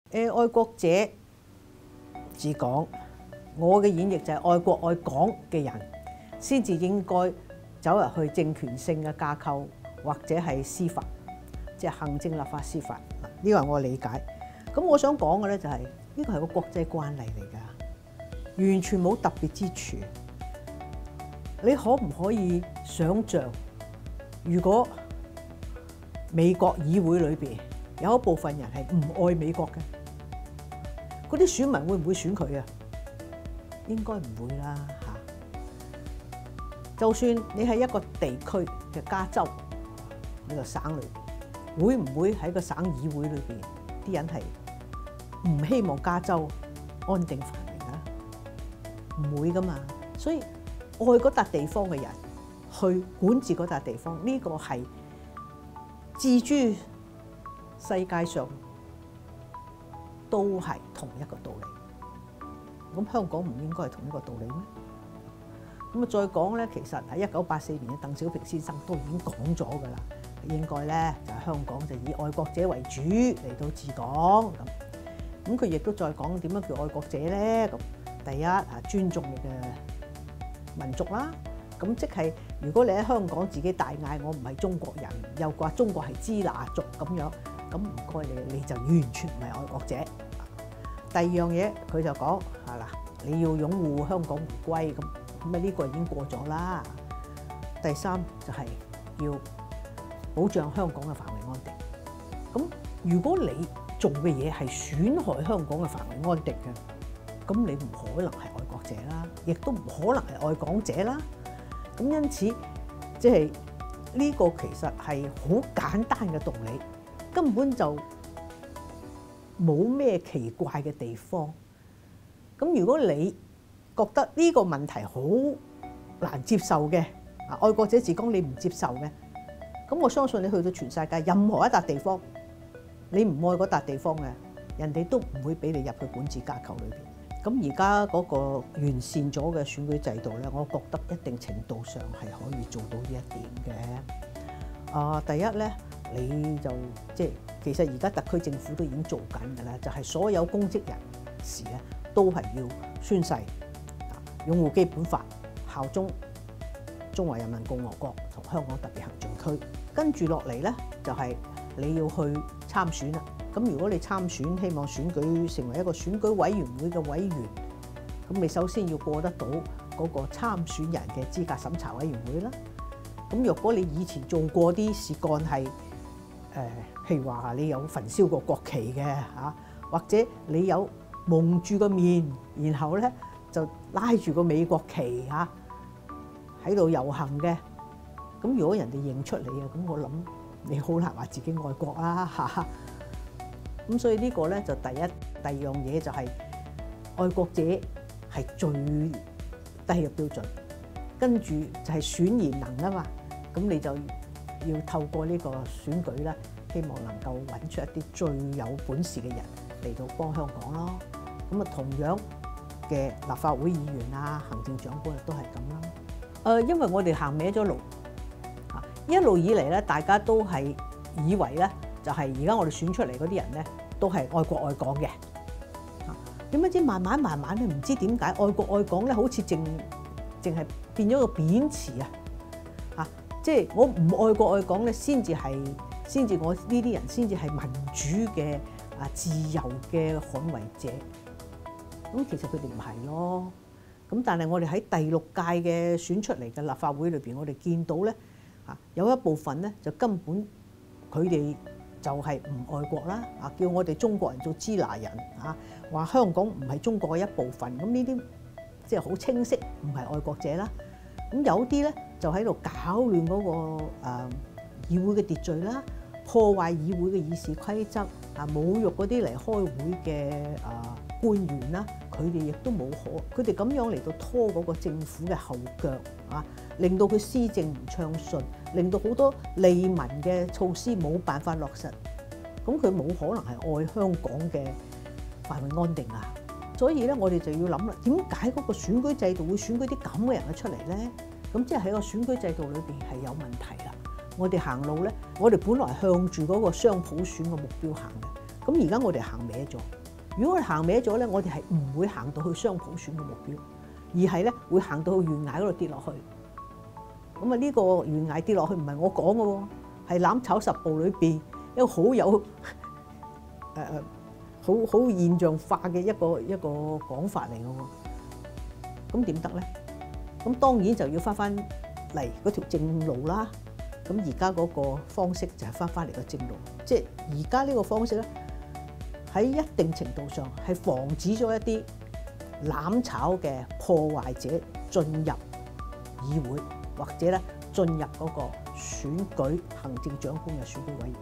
愛國者治港，我嘅演繹就係愛國愛港嘅人先至應該走入去政權性嘅架構，或者係司法，即係行政、立法、司法。呢個係我嘅理解。咁我想講嘅咧就係呢個係個國際慣例嚟㗎，完全冇特別之處。你可唔可以想像，如果美國議會裏邊有一部分人係唔愛美國嘅，嗰啲選民會唔會選佢啊？應該唔會啦嚇。就算你係一個地區嘅加州呢個省裏邊，會唔會喺個省議會裏邊啲人係唔希望加州安定繁榮啊？唔會噶嘛。所以愛嗰笪地方嘅人去管治嗰笪地方，呢個係置諸世界上都係同一個道理。咁香港唔應該係同一個道理咩？咁啊再講咧，其實喺1984年嘅鄧小平先生都已經講咗㗎啦，應該咧就係香港就以愛國者為主嚟到治港咁。咁佢亦都再講點樣叫愛國者咧？咁第一啊，尊重你嘅民族啦。咁即係如果你喺香港自己大嗌我唔係中國人，又話中國係支那族咁樣，咁唔該你就完全唔係愛國者。第二樣嘢佢就講係啦，你要擁護香港回歸咁啊，呢個已經過咗啦。第三就係要保障香港嘅繁榮安定。咁如果你做嘅嘢係損害香港嘅繁榮安定嘅，咁你唔可能係愛國者啦，亦都唔可能係愛港者啦。咁因此即係呢個其實係好簡單嘅道理，根本就冇咩奇怪嘅地方。咁如果你覺得呢個問題好難接受嘅，愛國者治港你唔接受嘅，咁我相信你去到全世界任何一笪地方，你唔愛嗰笪地方嘅，人哋都唔會俾你入去管治架構裏邊。咁而家嗰個完善咗嘅選舉制度咧，我覺得一定程度上係可以做到呢一點嘅。第一咧，你就即係其實而家特區政府都已經做緊㗎啦，就係所有公職人士咧都係要宣誓擁護基本法、效忠中華人民共和國同香港特別行政區。跟住落嚟咧，就係你要去參選啦。咁如果你參選，希望選舉成為一個選舉委員會嘅委員，咁你首先要過得到嗰個參選人嘅資格審查委員會啦。咁若果你以前做過啲事幹係譬如話你有焚燒過國旗嘅嚇，或者你有蒙住個面，然後咧就拉住個美國旗嚇喺度遊行嘅，咁如果人哋認出你啊，咁我諗你好難話自己愛國啦嚇。咁所以呢個咧就第二樣嘢就係愛國者係最低嘅標準，跟住就係選賢能啊嘛。咁你就要透過呢個選舉咧，希望能夠揾出一啲最有本事嘅人嚟到幫香港咯。咁啊，同樣嘅立法會議員啊、行政長官都係咁啦。因為我哋行歪咗路，一路以嚟咧，大家都係以為咧，就係而家我哋選出嚟嗰啲人咧，都係愛國愛港嘅。點解知慢慢咧，唔知點解愛國愛港咧，好似淨係變咗個貶詞啊！即係我唔愛國愛港咧，先至我呢啲人先至係民主嘅自由嘅捍衞者。咁其實佢哋唔係咯。咁但係我哋喺第6屆嘅選出嚟嘅立法會裏邊，我哋見到咧有一部分咧就根本佢哋就係唔愛國啦，叫我哋中國人做支那人話香港唔係中國嘅一部分。咁呢啲即係好清晰唔係愛國者啦。咁有啲咧就喺度搞亂嗰個議會嘅秩序啦，破壞議會嘅議事規則侮辱嗰啲嚟開會嘅官員啦，佢哋亦都冇佢哋咁樣嚟到拖嗰個政府嘅後腳令到佢施政唔暢順，令到好多利民嘅措施冇辦法落實。咁佢冇可能係愛香港嘅繁榮安定啊！所以咧，我哋就要諗啦，點解嗰個選舉制度會選舉啲咁嘅人出嚟咧？咁即係喺個選舉制度裏邊係有問題啦。我哋行路咧，我哋本來向住嗰個雙普選嘅目標行嘅，咁而家我哋行歪咗。 如果我哋行歪咗咧，我哋係唔會行到去雙普選嘅目標，而係咧會行到去懸崖嗰度跌落去。咁啊，呢個懸崖跌落去唔係我講嘅喎，係攬炒十步裏邊一個好有好現象化嘅一個講法嚟嘅喎。咁點得咧？咁當然就要翻嚟嗰條正路啦。咁而家嗰個方式就係翻嚟個正路，即係而家呢個方式咧，喺一定程度上係防止咗一啲攬炒嘅破壞者進入議會，或者咧進入嗰個選舉行政長官嘅選舉委員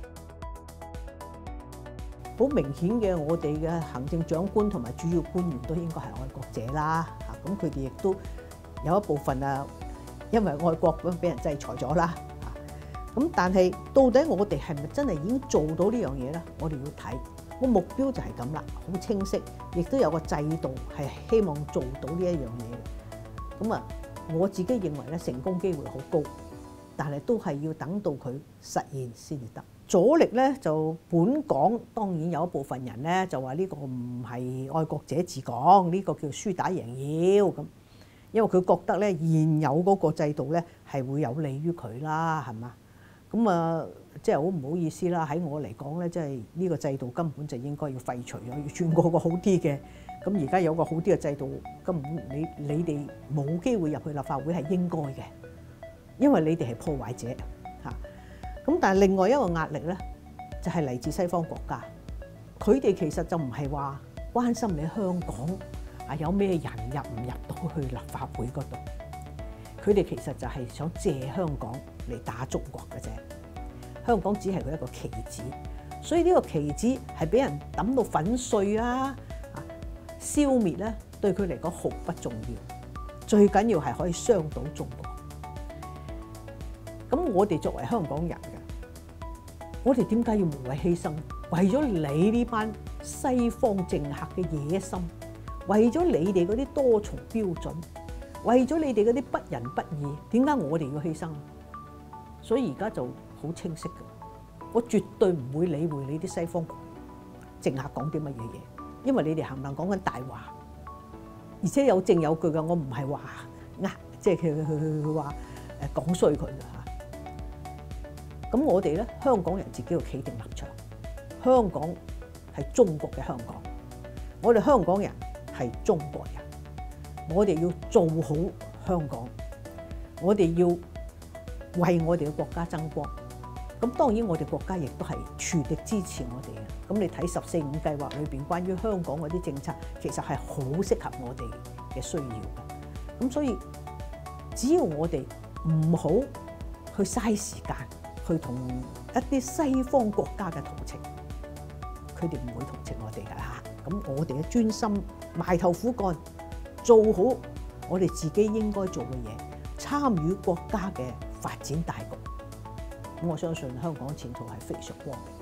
會。好明顯嘅，我哋嘅行政長官同埋主要官員都應該係愛國者啦。嚇，咁佢哋亦都有一部分因為愛國咁俾人制裁咗啦。咁但係到底我哋係咪真係已經做到呢樣嘢咧？我哋要睇個目標就係咁啦，好清晰，亦都有個制度係希望做到呢一樣嘢。咁我自己認為咧，成功機會好高，但係都係要等到佢實現先至得。阻力咧就本港當然有一部分人咧就話呢個唔係愛國者治港，呢個叫輸打贏要咁，因為佢覺得咧現有嗰個制度咧係會有利於佢啦，係嘛？咁即係好唔好意思啦，喺我嚟講咧，即係呢個制度根本就應該要廢除咗，要轉過個好啲嘅。咁而家有個好啲嘅制度，根本你哋冇機會入去立法會係應該嘅，因為你哋係破壞者嚇。咁但係另外一個壓力咧，就係嚟自西方國家，佢哋其實就唔係話關心你香港有咩人入唔入到去立法會嗰度，佢哋其實就係想借香港嚟打中國嘅啫。香港只係佢一個棋子，所以呢個棋子係俾人抌到粉碎消滅咧，對佢嚟講毫不重要。最緊要係可以傷到中國。咁我哋作為香港人嘅，我哋點解要無謂犧牲？為咗你呢班西方政客嘅野心，為咗你哋嗰啲多重標準，為咗你哋嗰啲不仁不義，點解我哋要犧牲？所以而家就好清晰嘅，我絕對唔會理會你啲西方政客講啲乜嘢嘢，因為你哋冚唪唥講緊大話，而且有證有據嘅。我唔係話即係佢話講衰佢嘅嚇。咁我哋咧，香港人自己要企定立場。香港係中國嘅香港，我哋香港人係中國人，我哋要做好香港，我哋要為我哋嘅國家爭光。咁當然我哋國家亦都係全力支持我哋嘅。咁你睇14.5計劃裏邊關於香港嗰啲政策，其實係好適合我哋嘅需要嘅。咁所以只要我哋唔好去嘥時間去同一啲西方國家嘅同情，佢哋唔會同情我哋㗎啦。咁我哋嘅專心埋頭苦幹，做好我哋自己應該做嘅嘢，參與國家嘅發展大局。咁我相信香港前途係非常光明。